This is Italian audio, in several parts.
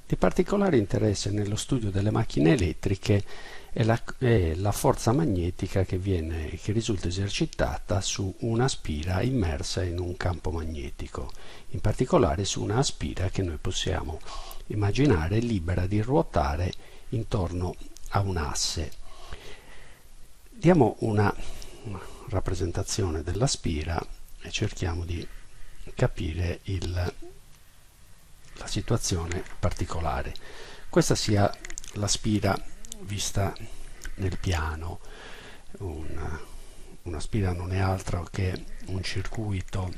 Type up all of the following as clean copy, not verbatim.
Di particolare interesse nello studio delle macchine elettriche è la forza magnetica che risulta esercitata su una spira immersa in un campo magnetico, in particolare su una spira che noi possiamo immaginare libera di ruotare intorno a un asse. Diamo una rappresentazione della spira e cerchiamo di capire la situazione particolare. Questa sia la spira vista nel piano. Una spira non è altro che un circuito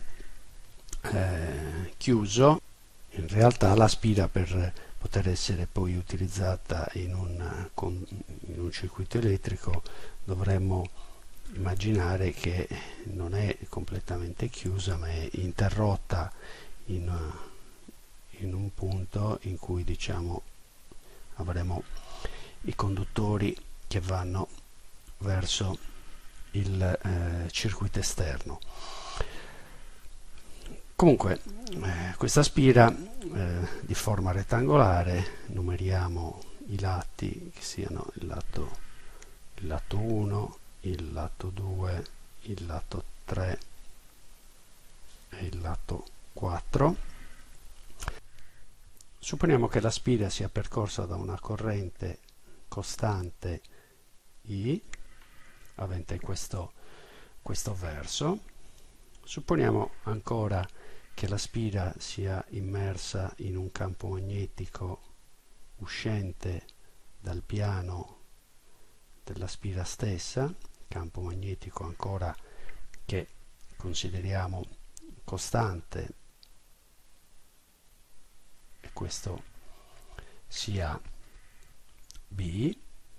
chiuso. In realtà la spira, per poter essere poi utilizzata in un circuito elettrico, dovremmo immaginare che non è completamente chiusa, ma è interrotta in, in un punto in cui, diciamo, avremo i conduttori che vanno verso il circuito esterno. Comunque, questa spira di forma rettangolare, numeriamo i lati, che siano il lato 1, il lato 2, il lato 3 e il lato 4. Supponiamo che la spira sia percorsa da una corrente costante I, avente questo verso. Supponiamo ancora che la spira sia immersa in un campo magnetico uscente dal piano della spira stessa, campo magnetico ancora che consideriamo costante, e questo sia B.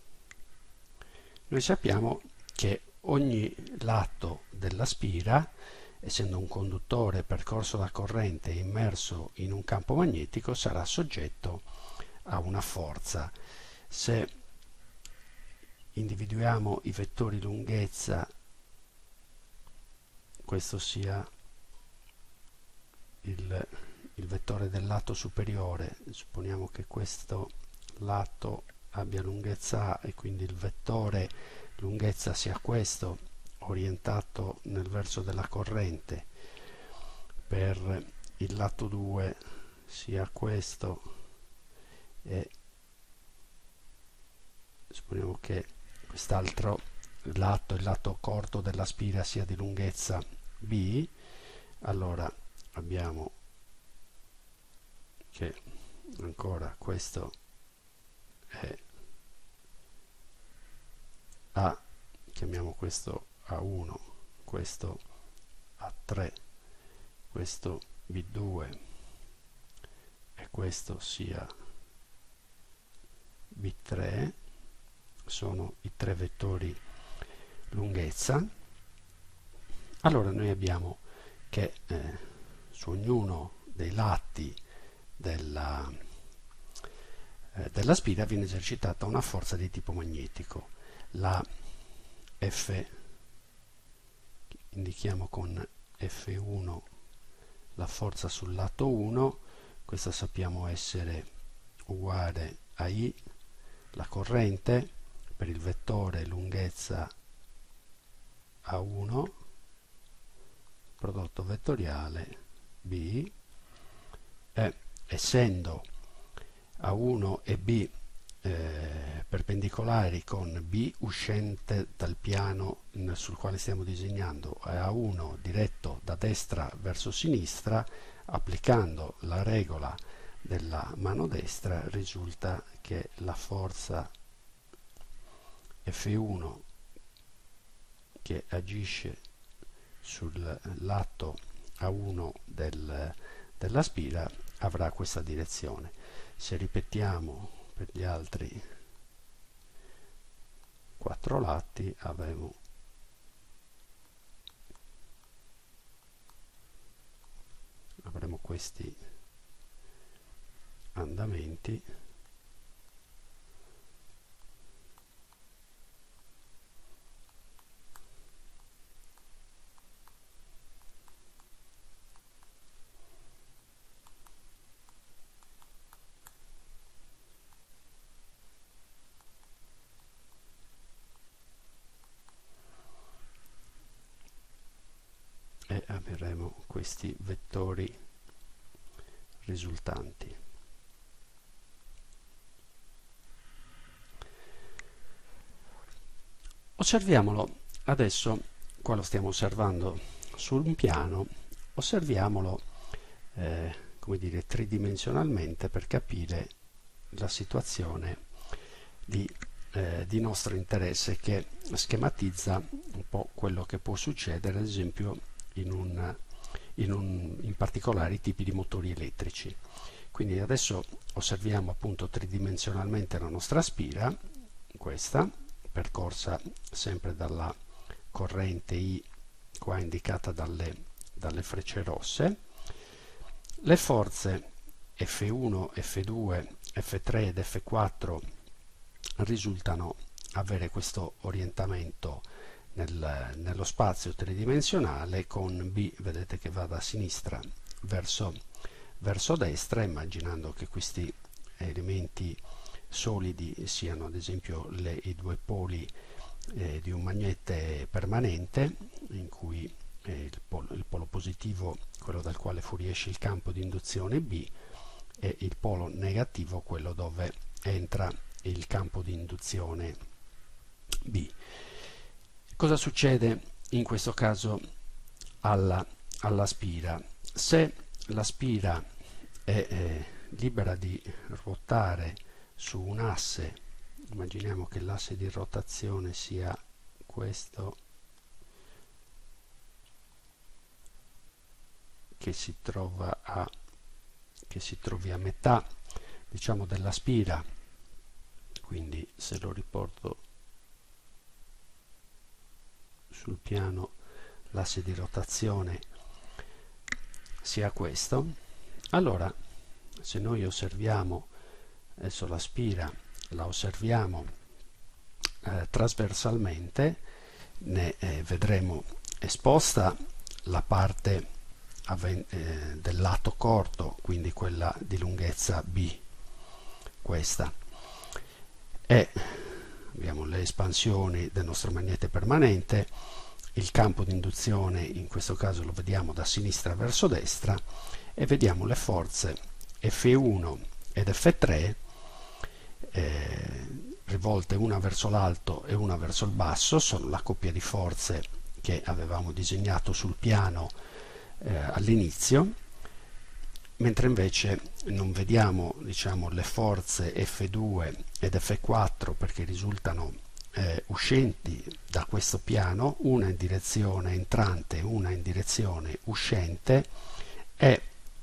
Noi sappiamo che ogni lato della spira, essendo un conduttore percorso da corrente immerso in un campo magnetico, sarà soggetto a una forza. Se individuiamo i vettori lunghezza, questo sia il vettore del lato superiore, supponiamo che questo lato abbia lunghezza A e quindi il vettore lunghezza sia questo, orientato nel verso della corrente. Per il lato 2 sia questo, e supponiamo che quest'altro lato, il lato corto della spira, sia di lunghezza B. Allora abbiamo che ancora questo è A, chiamiamo questo A1, questo A3, questo B2 e questo sia B3, sono i tre vettori lunghezza. Allora noi abbiamo che su ognuno dei lati della spira viene esercitata una forza di tipo magnetico. La F, indichiamo con F1 la forza sul lato 1, questa sappiamo essere uguale a I, la corrente, per il vettore lunghezza A1, prodotto vettoriale B, e essendo A1 e B perpendicolari con B uscente dal piano sul quale stiamo disegnando e A1 diretto da destra verso sinistra, applicando la regola della mano destra risulta che la forza F1 che agisce sul lato A1 della spira avrà questa direzione. Se ripetiamo per gli altri 4 lati avremo questi andamenti. questi vettori risultanti. Osserviamolo adesso, qua lo stiamo osservando su un piano, osserviamolo come dire, tridimensionalmente per capire la situazione di nostro interesse, che schematizza un po' quello che può succedere ad esempio in particolari tipi di motori elettrici. Quindi adesso osserviamo appunto tridimensionalmente la nostra spira, questa percorsa sempre dalla corrente I, qua indicata dalle frecce rosse. Le forze F1, F2, F3 ed F4 risultano avere questo orientamento nello spazio tridimensionale, con B, vedete che va da sinistra verso destra, immaginando che questi elementi solidi siano ad esempio i due poli di un magnete permanente, in cui il polo positivo, quello dal quale fuoriesce il campo di induzione B, e il polo negativo, quello dove entra il campo di induzione B. Cosa succede in questo caso alla spira? Se la spira è libera di ruotare su un asse, immaginiamo che l'asse di rotazione sia questo, che si trovi a metà, diciamo, della spira, quindi se lo riporto sul piano, l'asse di rotazione sia questo, allora se noi osserviamo adesso la spira, la osserviamo trasversalmente, ne vedremo esposta la parte del lato corto, quindi quella di lunghezza B, questa, e abbiamo le espansioni del nostro magnete permanente, il campo di induzione in questo caso lo vediamo da sinistra verso destra, e vediamo le forze F1 ed F3 rivolte una verso l'alto e una verso il basso, sono la coppia di forze che avevamo disegnato sul piano all'inizio, mentre invece non vediamo, diciamo, le forze F2 ed F4 perché risultano uscenti da questo piano, una in direzione entrante, una in direzione uscente, e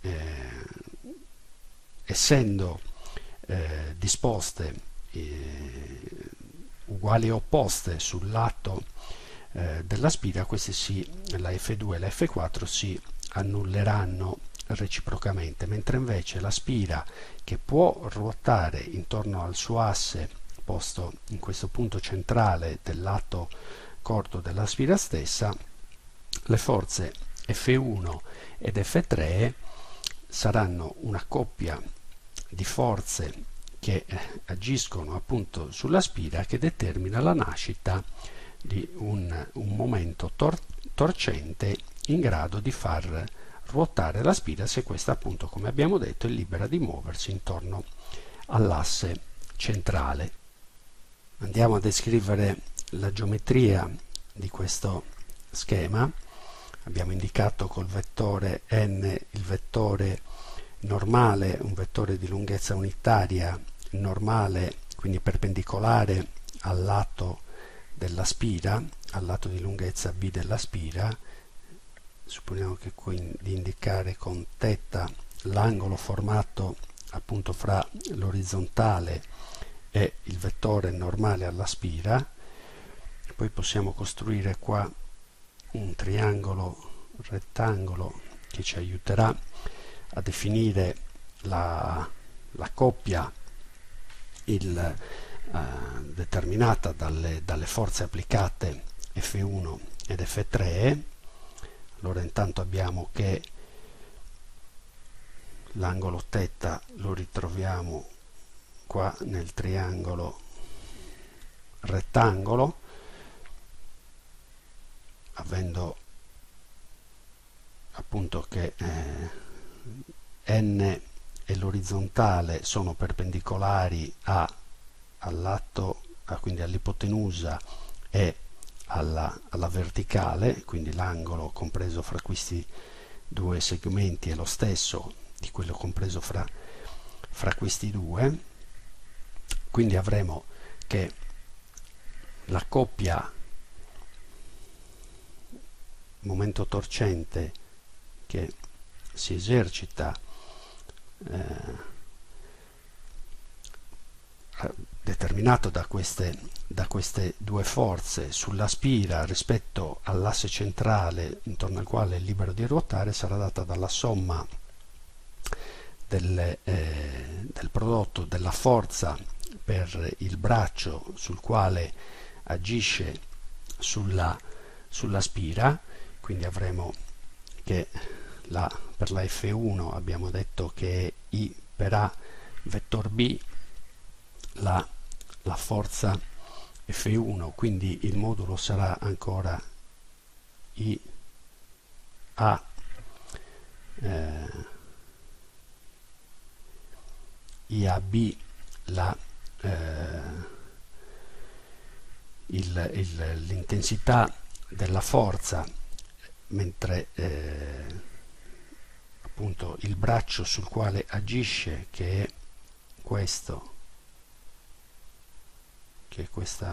essendo disposte uguali e opposte sul lato della spira, queste la F2 e la F4 si annulleranno reciprocamente, mentre invece la spira, che può ruotare intorno al suo asse posto in questo punto centrale del lato corto della spira stessa, le forze F1 ed F3 saranno una coppia di forze che agiscono appunto sulla spira, che determina la nascita di un momento torcente in grado di far ruotare la spira, se questa appunto, come abbiamo detto, è libera di muoversi intorno all'asse centrale. Andiamo a descrivere la geometria di questo schema. Abbiamo indicato col vettore n il vettore normale, un vettore di lunghezza unitaria normale, quindi perpendicolare al lato della spira, al lato di lunghezza b della spira. Supponiamo che di indicare con θ l'angolo formato appunto fra l'orizzontale e il vettore normale alla spira. Poi possiamo costruire qua un triangolo rettangolo che ci aiuterà a definire la coppia determinata dalle forze applicate F1 ed F3. Allora intanto abbiamo che l'angolo θ lo ritroviamo qua nel triangolo rettangolo, avendo appunto che n e l'orizzontale sono perpendicolari al lato, quindi all'ipotenusa e alla verticale, quindi l'angolo compreso fra questi due segmenti è lo stesso di quello compreso fra questi due. Quindi avremo che la coppia momento torcente che si esercita determinato da queste due forze sulla spira rispetto all'asse centrale intorno al quale è libero di ruotare, sarà data dalla somma del prodotto della forza per il braccio sul quale agisce sulla spira. Quindi avremo che per la F1 abbiamo detto che è I per A vettor B la forza F1, quindi il modulo sarà ancora I A IAB l'intensità della forza, mentre appunto il braccio sul quale agisce, che è questo, questo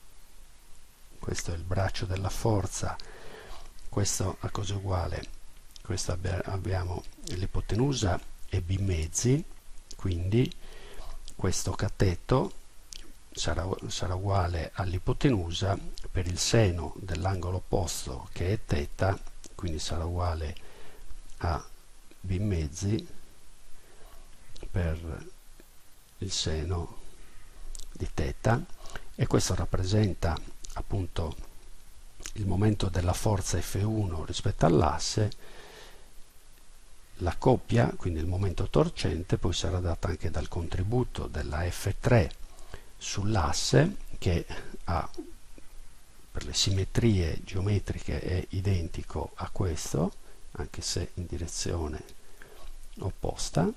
è il braccio della forza, questo a cosa è uguale? Questo abbiamo l'ipotenusa e B mezzi, quindi questo cateto sarà uguale all'ipotenusa per il seno dell'angolo opposto che è θ, quindi sarà uguale a B mezzi per il seno di θ, e questo rappresenta appunto il momento della forza F1 rispetto all'asse. La coppia, quindi il momento torcente, poi sarà data anche dal contributo della F3 sull'asse, che per le simmetrie geometriche è identico a questo, anche se in direzione opposta.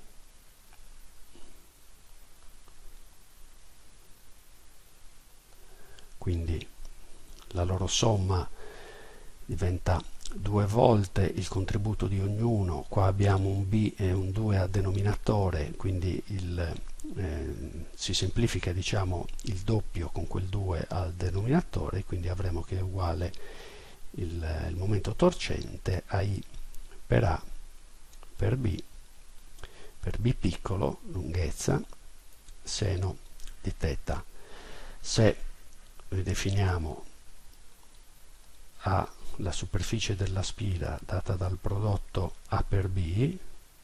Quindi la loro somma diventa 2 volte il contributo di ognuno. Qua abbiamo un B e un 2 a denominatore, quindi si semplifica, diciamo, il doppio con quel 2 al denominatore, quindi avremo che è uguale il momento torcente a I per A per B piccolo, lunghezza, seno di θ. Se ridefiniamo A, la superficie della spira data dal prodotto A per B,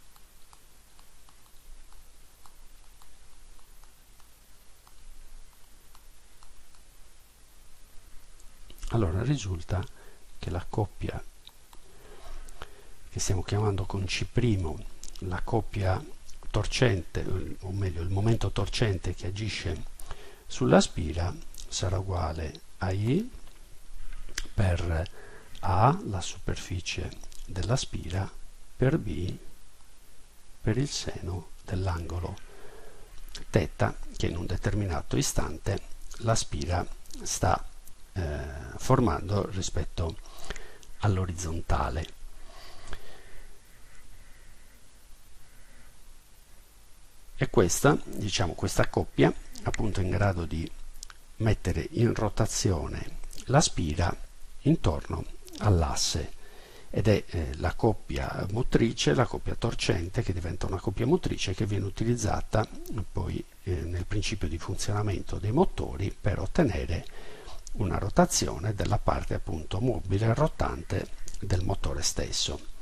allora risulta che la coppia che stiamo chiamando con C', la coppia torcente, o meglio il momento torcente che agisce sulla spira, sarà uguale a I per A, la superficie della spira, per B, per il seno dell'angolo θ che in un determinato istante la spira sta formando rispetto all'orizzontale. E questa, diciamo, questa coppia appunto è in grado di mettere in rotazione la spira intorno all'asse, ed è la coppia motrice, la coppia torcente, che diventa una coppia motrice che viene utilizzata poi nel principio di funzionamento dei motori per ottenere una rotazione della parte appunto mobile e rotante del motore stesso.